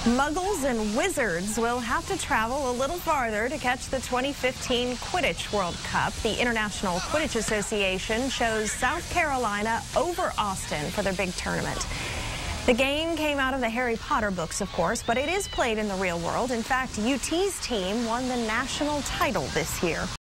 Muggles and wizards will have to travel a little farther to catch the 2015 Quidditch World Cup. The International Quidditch Association chose South Carolina over Austin for their big tournament. The game came out of the Harry Potter books, of course, but it is played in the real world. In fact, UT's team won the national title this year.